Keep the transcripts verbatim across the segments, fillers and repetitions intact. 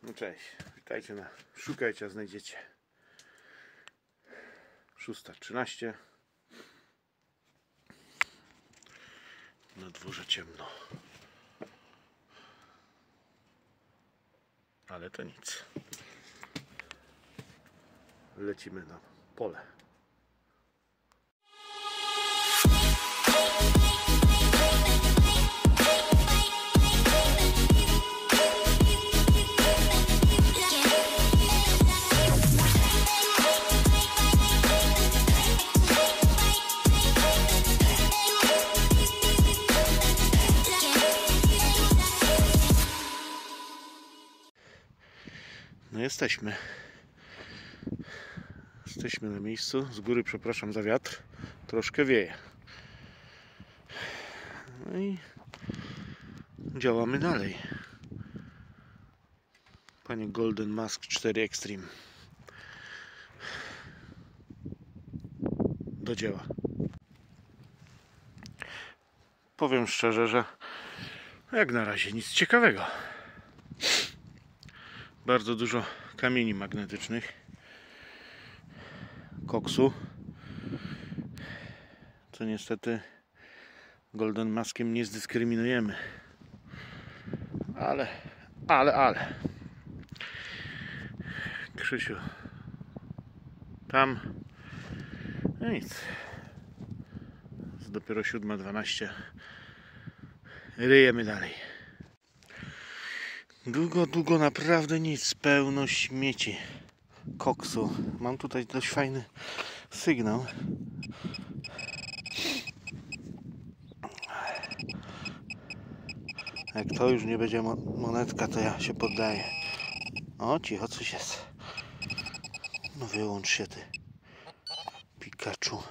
No cześć, witajcie na Szukajcie, a znajdziecie. szósta trzynaście. Na dworze ciemno. Ale to nic. Lecimy na pole. No jesteśmy. Jesteśmy na miejscu. Z góry przepraszam za wiatr. Troszkę wieje. No i działamy dalej. Panie Golden Mask cztery Extreme. Do dzieła. Powiem szczerze, że jak na razie nic ciekawego. Bardzo dużo kamieni magnetycznych, koksu, co niestety Golden Maskiem nie zdyskryminujemy, ale, ale, ale Krzysiu tam, no nic, jest dopiero siódma dwanaście, ryjemy dalej. Długo, długo naprawdę nic, pełno śmieci, koksu. Mam tutaj dość fajny sygnał. Jak to już nie będzie monetka, to ja się poddaję. O, cicho, coś jest. No wyłącz się ty, Pikachu.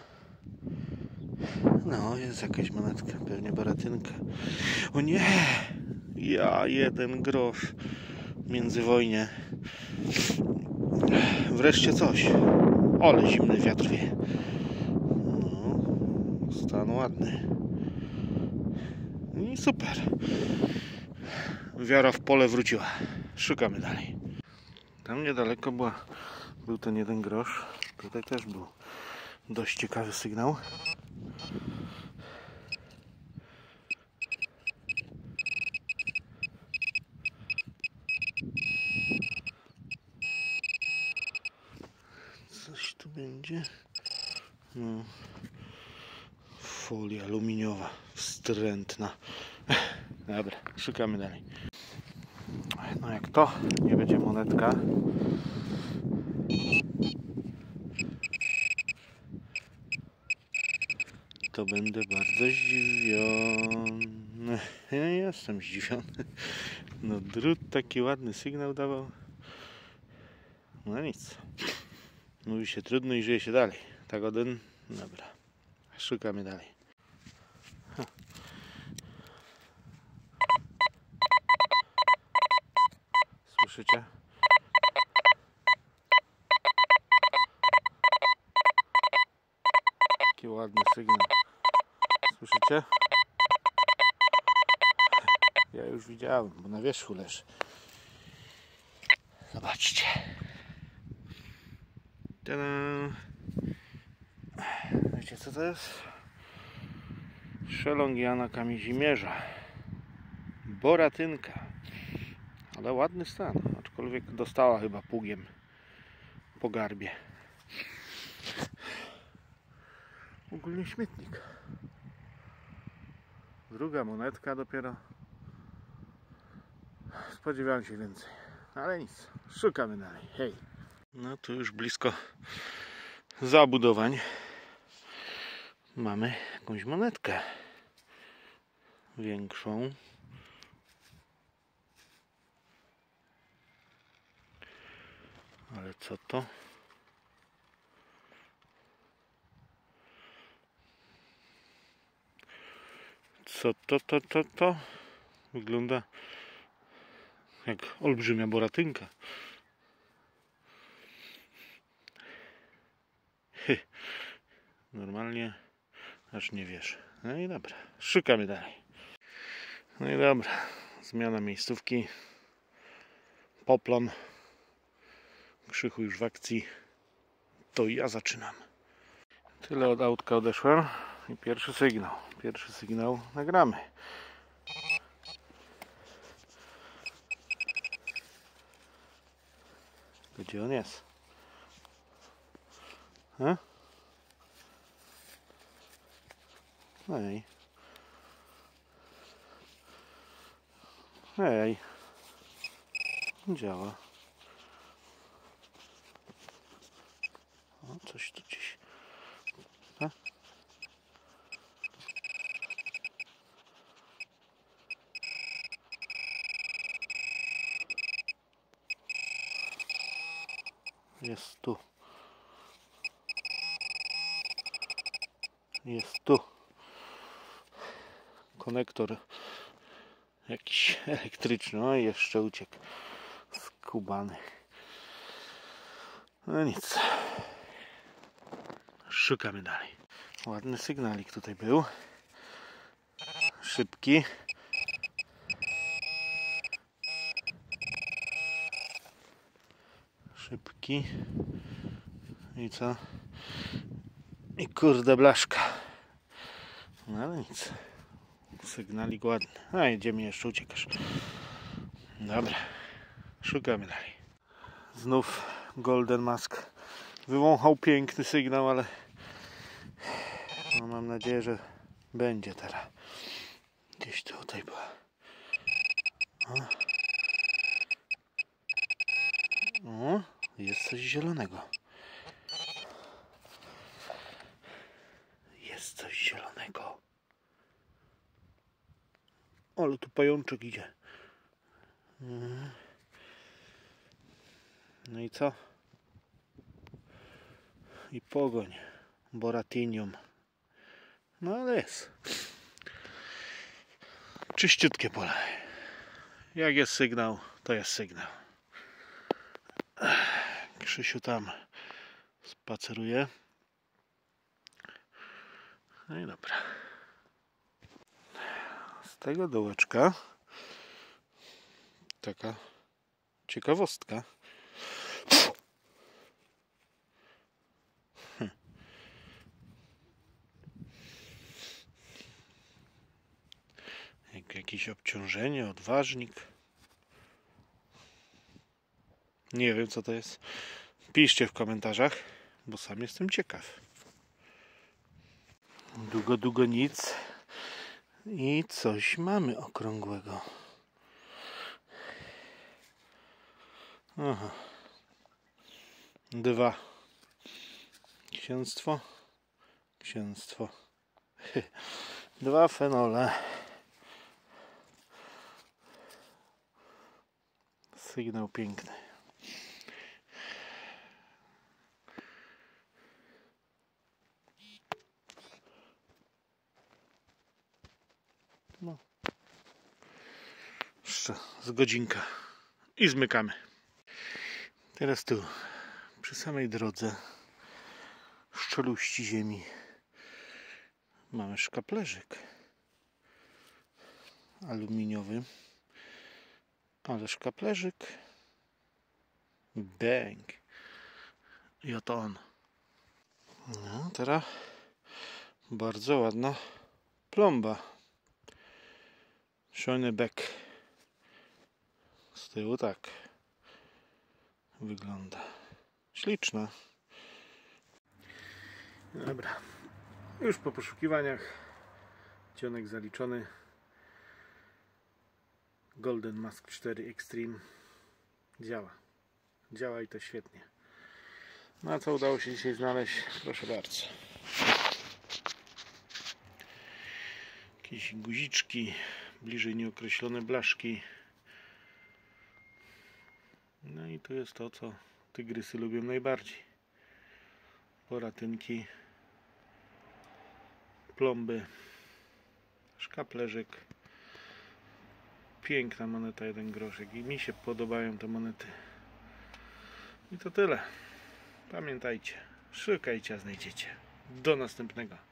No, jest jakaś monetka, pewnie baratynka. O nie! Ja jeden grosz międzywojnie. Wreszcie coś. Ale zimny wiatr wie. No, stan ładny. I super. Wiara w pole wróciła. Szukamy dalej. Tam niedaleko była, był ten jeden grosz. Tutaj też był dość ciekawy sygnał. Coś tu będzie. No. Folia aluminiowa, wstrętna. Dobra, szukamy dalej. No jak to nie będzie monetka, to będę bardzo zdziwiony. Ja jestem zdziwiony. No drut taki ładny sygnał dawał. No nic. Mówi się trudno i żyje się dalej. Tak один. Dobra. Szukamy dalej. Ha. Słyszycie? Taki ładny sygnał. Słyszycie? Ja już widziałem, bo na wierzchu leży. Zobaczcie. Tada! Wiecie co to jest? Szelongiana kamizimierza. Boratynka. Ale ładny stan. Aczkolwiek dostała chyba pługiem po garbie. Ogólnie śmietnik. Druga monetka dopiero. Spodziewałem się więcej. Ale nic. Szukamy dalej. Hej. No tu już blisko zabudowań. Mamy jakąś monetkę większą. Ale co to? Co to, to, to, to? Wygląda jak olbrzymia boratynka. Normalnie aż nie wiesz. No i dobra, szukamy dalej. No i dobra, zmiana miejscówki. poplon. Krzychu już w akcji. To ja zaczynam. Tyle od autka odeszłem i pierwszy sygnał. Pierwszy sygnał nagramy. Gdzie on jest? He? Ej. Ej. Działa. O, coś tu gdzieś. He? Jest tu. Jest tu. Konektor jakiś elektryczny. O, jeszcze uciekł. Skubany. No nic. Szukamy dalej. Ładny sygnalik tutaj był. Szybki. Szybki. I co? I kurde blaszka. No ale nic. Sygnalik ładny. A idziemy, jeszcze uciekasz. Dobra. Szukamy dalej. Znów Golden Mask wywąchał piękny sygnał, ale no mam nadzieję, że będzie teraz. Gdzieś tutaj była. O. O, jest coś zielonego. Jest coś zielonego. O, ale tu pajączek idzie. No i co? I pogoń. Boratinium. No ale jest. Czyściutkie pole. Jak jest sygnał, to jest sygnał. Krzysiu tam spaceruje. No i dobra. Z tego dołeczka taka ciekawostka. Hm. Jak jakieś obciążenie, odważnik. Nie wiem, co to jest. Piszcie w komentarzach, bo sam jestem ciekaw. Długo, długo nic. I coś mamy okrągłego. Aha. Dwa. Księstwo. Księstwo. Dwa fenole. Sygnał piękny. No. Jeszcze z godzinka. I zmykamy. Teraz tu, przy samej drodze, szczeluści ziemi, mamy szkaplerzyk aluminiowy, ale szkaplerzyk, bang, i oto on. No, teraz bardzo ładna plomba, Schönebeck, z tyłu tak wygląda. Śliczna. Dobra. Już po poszukiwaniach cionek zaliczony. Golden Mask cztery Extreme działa. Działa i to świetnie. No a co udało się dzisiaj znaleźć? Proszę bardzo. Jakieś guziczki, bliżej nieokreślone blaszki. No i tu jest to, co tygrysy lubią najbardziej. Poratynki, plomby, szkaplerzyk. Piękna moneta, jeden groszek. I mi się podobają te monety. I to tyle. Pamiętajcie, szukajcie, a znajdziecie. Do następnego.